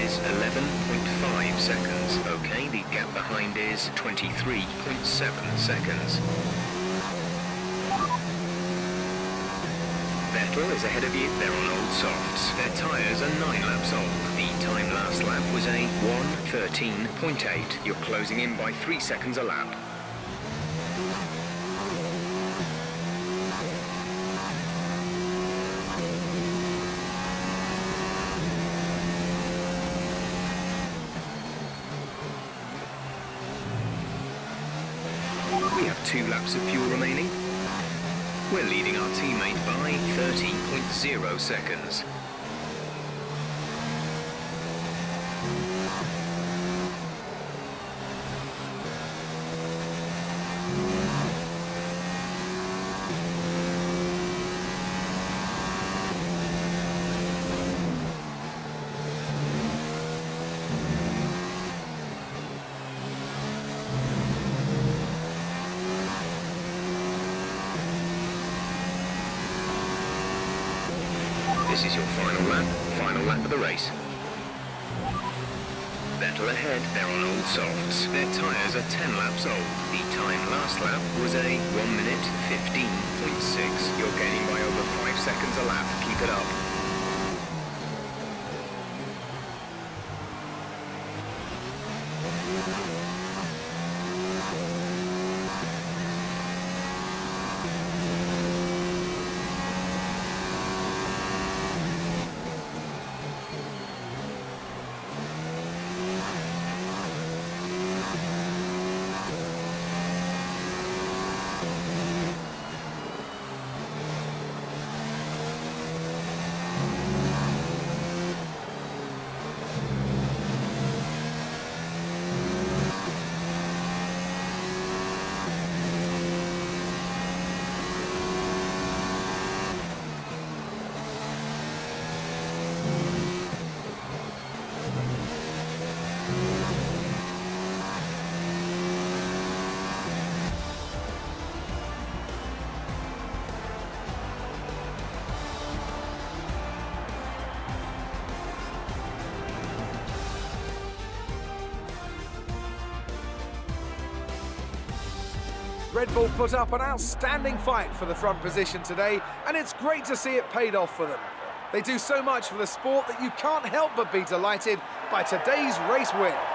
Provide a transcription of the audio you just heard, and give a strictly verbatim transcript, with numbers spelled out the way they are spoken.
is eleven point five seconds. Okay, the gap behind is twenty-three point seven seconds. Vettel is ahead of you. They're on old softs. Their tyres are nine laps old. The time last lap was a one thirteen point eight. You're closing in by three seconds a lap. We have two laps of fuel remaining. We're leading our teammate by thirty point zero seconds. This is your final lap, final lap of the race. Vettel ahead, they're on old softs. Their tyres are ten laps old. The time last lap was a one minute fifteen point six. You're gaining by over five seconds a lap. Keep it up. Red Bull put up an outstanding fight for the front position today, and it's great to see it paid off for them. They do so much for the sport that you can't help but be delighted by today's race win.